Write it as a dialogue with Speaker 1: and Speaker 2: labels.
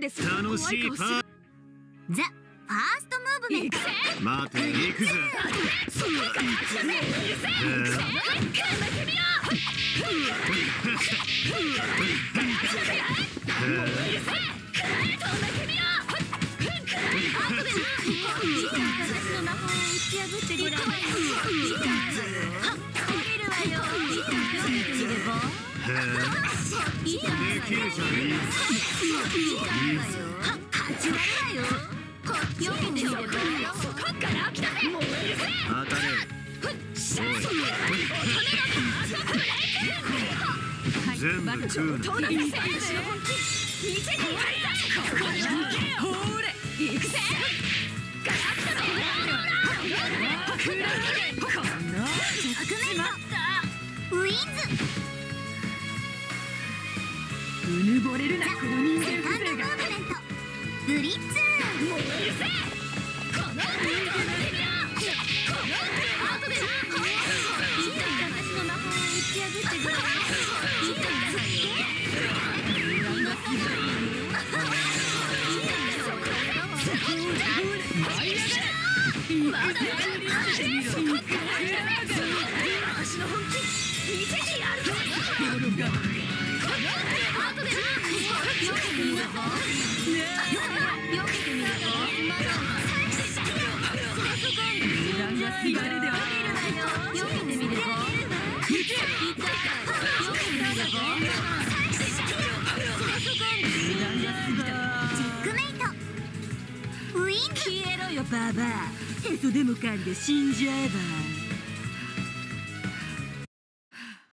Speaker 1: ってそんな怖い顔する。ザ・ファーストムーブメント。
Speaker 2: 待て、行くぞ。全部食うな。
Speaker 1: うぬぼれるな、この人間風情が。ブリッツ。消えろよババア。へそでも噛んで死んじゃえば。